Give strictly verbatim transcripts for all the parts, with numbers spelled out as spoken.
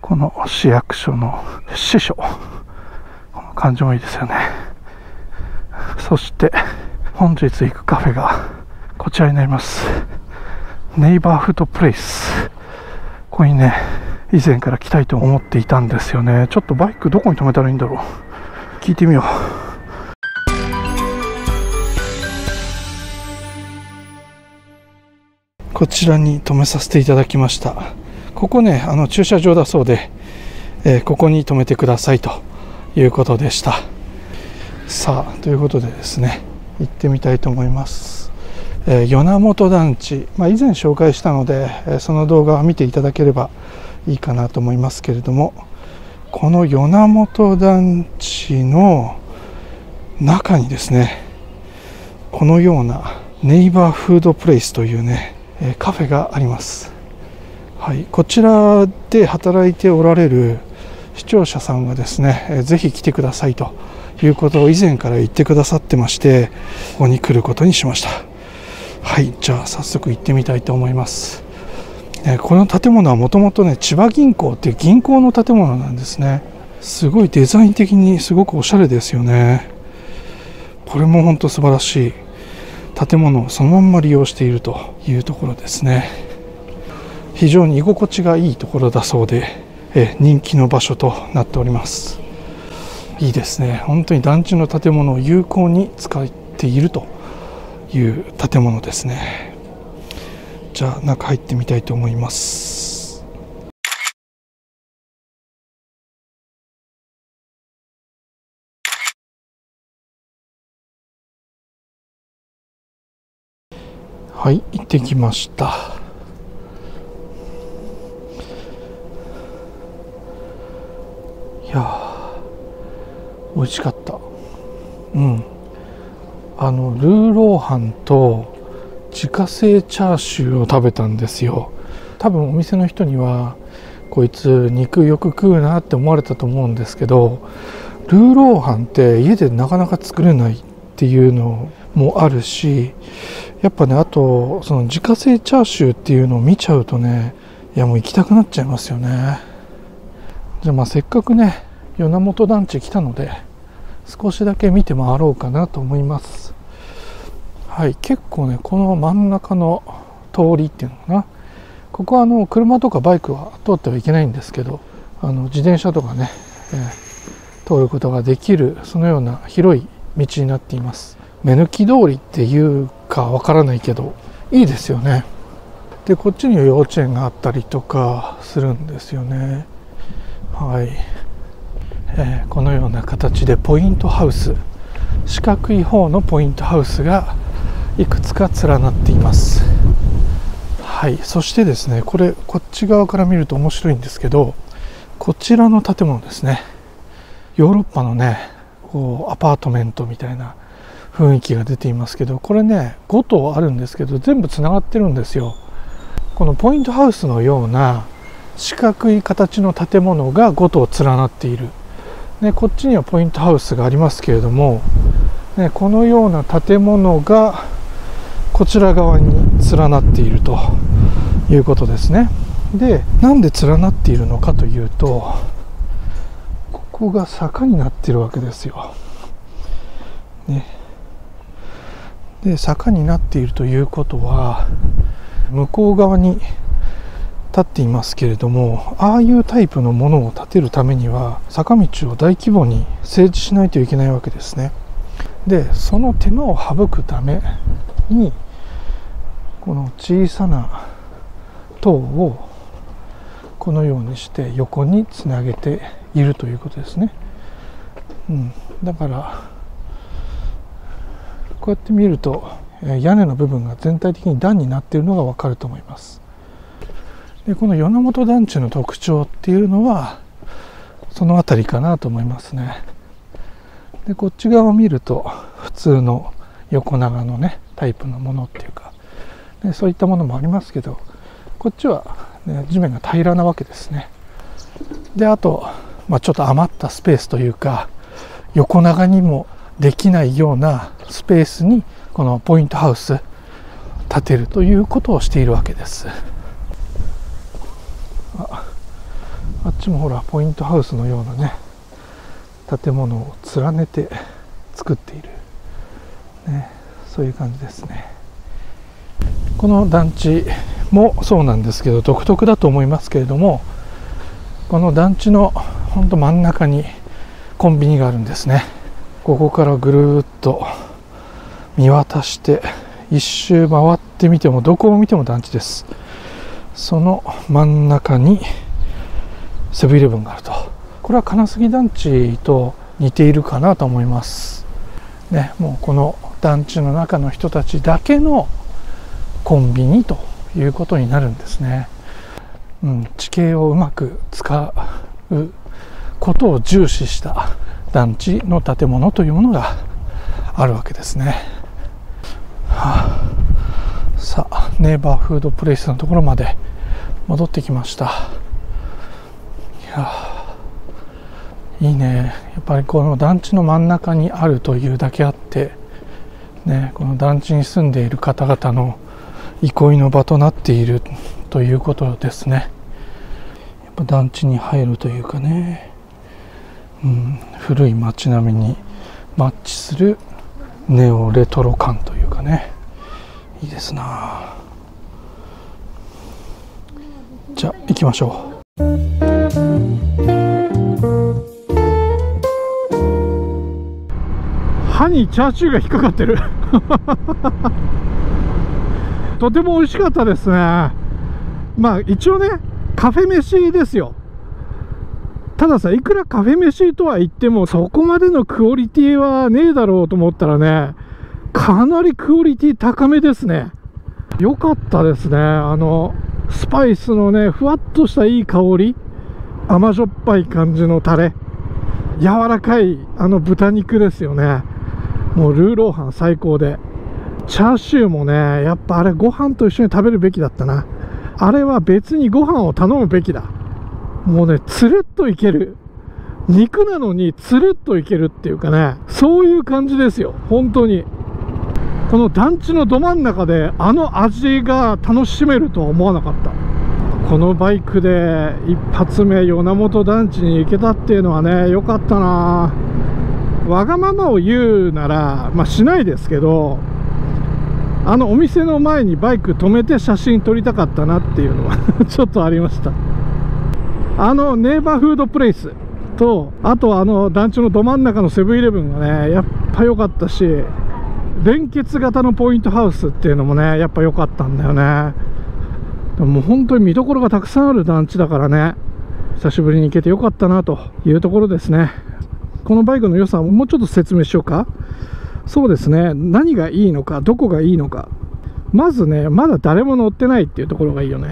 この市役所の支所、この感じもいいですよね。そして本日行くカフェがこちらになります。ネイバーフードプレイス。ここにね、以前から来たいと思っていたんですよね。ちょっとバイクどこに止めたらいいんだろう。聞いてみよう。こちらに止めさせていただきました。ここね、あの駐車場だそうで、えー、ここに止めてくださいということでした。さあ、ということでですね、行ってみたいと思います。えー、与那本団地、まあ、以前紹介したので、えー、その動画を見ていただければいいかなと思いますけれども、この与那本団地の中にですね、このようなネイバーフードプレイスというね、カフェがあります。はい、こちらで働いておられる視聴者さんがですね、ぜひ来てくださいということを以前から言ってくださってまして、ここに来ることにしました。はい、じゃあ早速行ってみたいと思います。この建物はもともとね、千葉銀行っていう銀行の建物なんですね。すごいデザイン的にすごくおしゃれですよね。これも本当素晴らしい建物をそのまんま利用しているというところですね。非常に居心地がいいところだそうで、え人気の場所となっております。いいですね。本当に団地の建物を有効に使っているという建物ですね。じゃあ中入ってみたいと思います。はい、行ってきました。いやー、美味しかった。うん。あのルーローハンと自家製チャーシューを食べたんですよ。多分お店の人にはこいつ肉よく食うなって思われたと思うんですけど、ルーローハンって家でなかなか作れないっていうのもあるし、やっぱね、あとその自家製チャーシューっていうのを見ちゃうとね、いやもう行きたくなっちゃいますよね。じゃあまあせっかくね与那本団地来たので少しだけ見て回ろうかなと思います。はい、結構ね、この真ん中の通りっていうのかな、ここはあの車とかバイクは通ってはいけないんですけど、あの自転車とかね、えー、通ることができる、そのような広い道になっています。目抜き通りっていうかわからないけどいいですよね。でこっちには幼稚園があったりとかするんですよね。はい、えー、このような形でポイントハウス、四角い方のポイントハウスがいくつか連なっています。はい、そしてですね、これこっち側から見ると面白いんですけど、こちらの建物ですね、ヨーロッパのねこうアパートメントみたいな雰囲気が出ていますけど、これねご棟あるんですけど全部つながってるんですよ。このポイントハウスのような四角い形の建物がご棟連なっている。ね、こっちにはポイントハウスがありますけれども、ね、このような建物がこちら側に連なっているということですね。で、なんで連なっているのかというと、ここが坂になっているわけですよ。ね、で坂になっているということは、向こう側に立っていますけれども、ああいうタイプのものを建てるためには坂道を大規模に整地しないといけないわけですね。でその手間を省くためにこの小さな塔をこのようにして横につなげているということですね。うん、だからこうやって見ると屋根の部分が全体的に段になっているのが分かると思います。でこの与那本団地の特徴っていうのはその辺りかなと思いますね。でこっち側を見ると普通の横長のねタイプのものっていうか、でそういったものもありますけど、こっちは、ね、地面が平らなわけですね。であと、まあ、ちょっと余ったスペースというか、横長にもできないようなスペースにこのポイントハウス建てるということをしているわけです。あ、 あっちもほらポイントハウスのようなね建物を連ねて作っている、ね、そういう感じですね。この団地もそうなんですけど、独特だと思いますけれども、この団地のほんと真ん中にコンビニがあるんですね。ここからぐるーっと見渡して一周回ってみても、どこを見ても団地です。その真ん中にセブンイレブンがあると。これは金杉団地と似ているかなと思いますね。もうこの団地の中の人たちだけのコンビニということになるんですね。うん、地形をうまく使うことを重視した団地の建物というものがあるわけですね。はあ、さあネイバーフードプレイスのところまで戻ってきました。いやいいね。やっぱりこの団地の真ん中にあるというだけあって、ね、この団地に住んでいる方々の憩いの場となっているということですね。やっぱ団地に入るというかね、うん、古い街並みにマッチするネオレトロ感というかね、いいですな。じゃあ行きましょう。歯にチャーシューが引っかかってるとても美味しかったですね。まあ一応ねカフェ飯ですよ。たださ、いくらカフェ飯とは言ってもそこまでのクオリティはねえだろうと思ったらね、かなりクオリティ高めですね。良かったですね。あのスパイスのねふわっとしたいい香り、甘じょっぱい感じのタレ、柔らかいあの豚肉ですよね。もうルーローハン最高で、チャーシューもねやっぱあれご飯と一緒に食べるべきだったな。あれは別にご飯を頼むべきだ。もうねつるっといける、肉なのにつるっといけるっていうかね、そういう感じですよ本当に。この団地のど真ん中であの味が楽しめるとは思わなかった。このバイクで一発目与那本団地に行けたっていうのはね良かったな。わがままを言うならまあしないですけど、あのお店の前にバイク止めて写真撮りたかったなっていうのはちょっとありました。あのネイバーフードプレイスと、あとあの団地のど真ん中のセブンイレブンがねやっぱ良かったし、連結型のポイントハウスっていうのもねやっぱ良かったんだよね。でも本当に見どころがたくさんある団地だからね、久しぶりに行けて良かったなというところですね。このバイクの良さをもうちょっと説明しようか。そうですね、何がいいのか、どこがいいのか。まずね、まだ誰も乗ってないっていうところがいいよね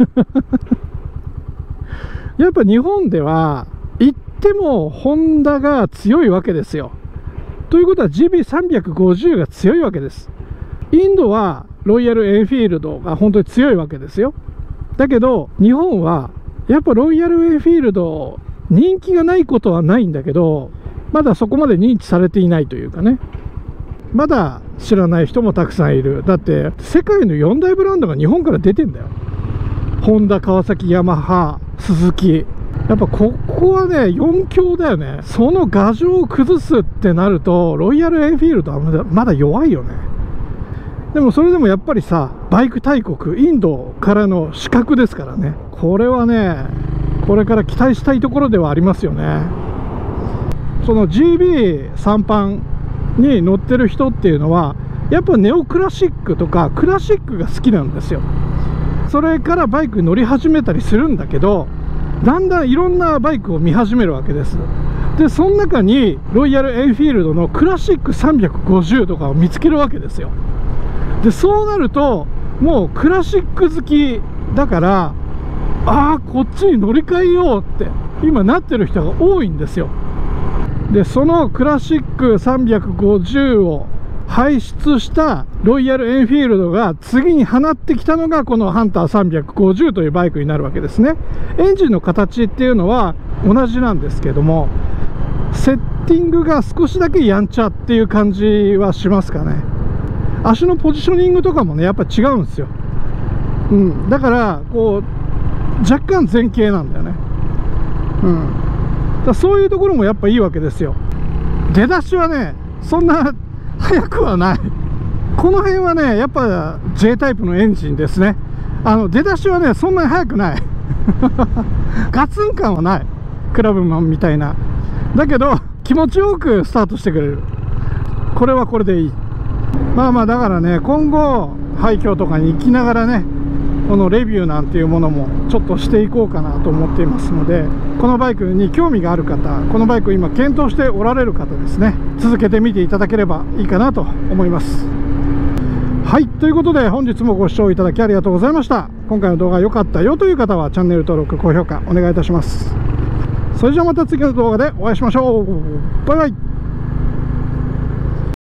やっぱ日本では行ってもホンダが強いわけですよ。ということは ジービーさんびゃくごじゅう が強いわけです。インドはロイヤルエンフィールドが本当に強いわけですよ。だけど日本はやっぱロイヤルエンフィールド人気がないことはないんだけど、まだそこまで認知されていないというかね、まだ知らない人もたくさんいる。だって世界のよん大ブランドが日本から出てんだよ。ホンダ、川崎、ヤマハ、スズキ。やっぱここはねよん強だよね。その牙城を崩すってなるとロイヤルエンフィールドはまだまだ弱いよね。でもそれでもやっぱりさ、バイク大国インドからの刺客ですからね、これはねこれから期待したいところではありますよね。その ジービーさん パンに乗ってる人っていうのはやっぱネオクラシックとかクラシックが好きなんですよ。それからバイクに乗り始めたりするんだけど、だんだんいろんなバイクを見始めるわけです。でその中にロイヤルエンフィールドのクラシックさんびゃくごじゅうとかを見つけるわけですよ。でそうなるともうクラシック好きだから、ああこっちに乗り換えようって今なってる人が多いんですよ。でそのクラシックさんびゃくごじゅうを輩出したロイヤルエンフィールドが次に放ってきたのがこのハンターさんびゃくごじゅうというバイクになるわけですね。エンジンの形っていうのは同じなんですけども、セッティングが少しだけやんちゃっていう感じはしますかね。足のポジショニングとかもねやっぱ違うんですよ。うん、だからこう若干前傾なんだよね。 うん、だそういうところもやっぱいいわけですよ。出だしはねそんな速くはない。この辺はねやっぱ J タイプのエンジンですね。あの出だしはねそんなに速くないガツン感はない、クラブマンみたいな。だけど気持ちよくスタートしてくれる。これはこれでいい。まあまあだからね、今後廃墟とかに行きながらねこのレビューなんていうものもちょっとしていこうかなと思っていますので、このバイクに興味がある方、このバイクを今検討しておられる方ですね、続けてみていただければいいかなと思います。はい、ということで本日もご視聴いただきありがとうございました。今回の動画良かったよという方はチャンネル登録高評価お願いいたします。それじゃあまた次の動画でお会いしましょう。バイバイ。